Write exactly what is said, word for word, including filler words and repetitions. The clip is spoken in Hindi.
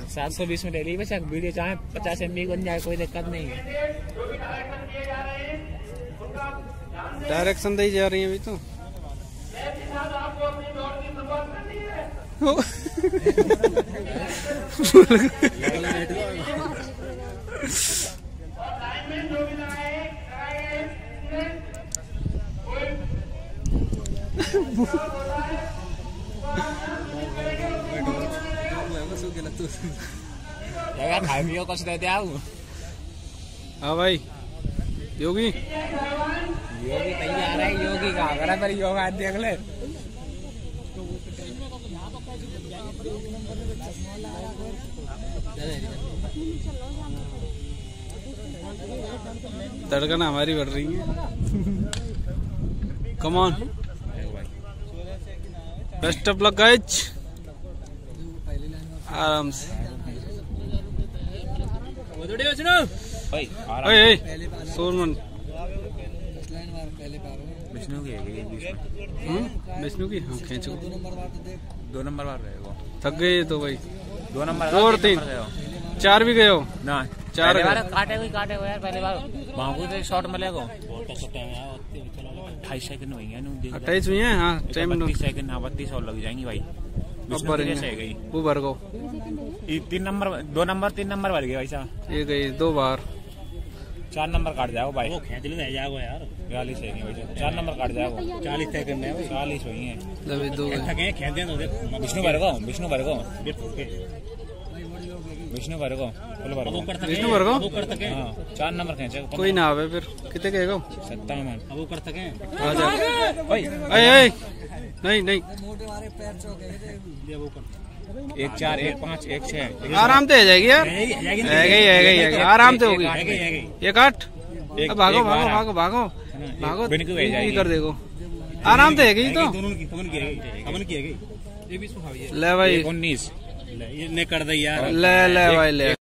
सात सौ बीस में ले ली बस वीडियो, चाहे पचास एम बी बन जाए कोई दिक्कत नहीं है। डायरेक्शन दी जा रही है अभी तो। खाए पियो कुछ दे दे। हाँ भाई योगी योगी तैयार है। योगी का अगर पर योगा देख ले। धड़कन हमारी बढ़ रही है। Come on, best of luck guys. आराम से सोनमन विष्णु की विष्णु की। हाँ खींचो, दो नंबर बार रहेगा। थक गए तो भाई। दो नंबर दो और तीन चार भी गए हो ना। चार बार काटे हुई काटे हुए यार। पहले बार बाबू तो शॉट मिलेगा। अट्ठाईस सेकंड हुई है। अट्ठाईस हुई है। हाँ टाइम बत्तीस सेकंड। हाँ बत्तीस और लग जाएंगी भाई। गई वो भर गो। तीन नंबर दो नंबर तीन नंबर भर गए भाई साहब। ये गई दो बार। चार नंबर काट जाओ भाई। वो खेच ले जाओ यार। बयालीस है भाई। चार नंबर काट जाओ। चालीस सेकंड है। चालीस हुई है। दो विष्णु भर गो। विष्णु भर गो। विष्णु भर गो। विष्णु भर गो। हाँ चार नंबर खेचे। कोई ना आवे फिर कितने कहेगा। सत्तावन। अब वो कर सके। नहीं नहीं एक चार एक पाँच एक छह। आराम से हो जाएगी यार। है गई आराम से होगी। एक आठ। भागो भागो भागो भागो भागो कर देखो। आराम से है गई तो। ले भाई उन्नीस ले ले भाई ले।